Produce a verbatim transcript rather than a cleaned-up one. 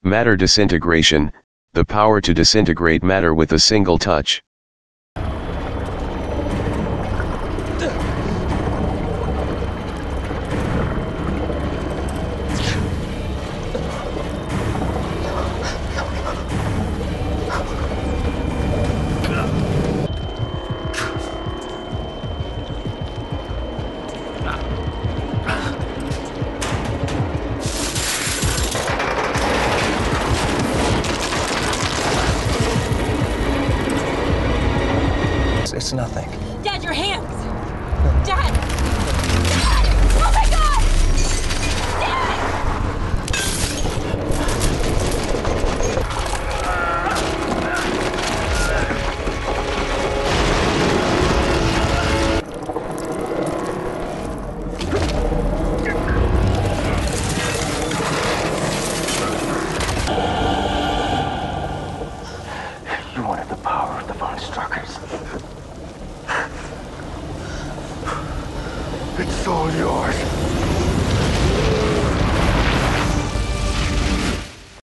Matter disintegration, the power to disintegrate matter with a single touch. It's nothing. Dad, your hands! Dad! Dad! Oh my God! You wanted the power of the Von Struckers. It's all yours.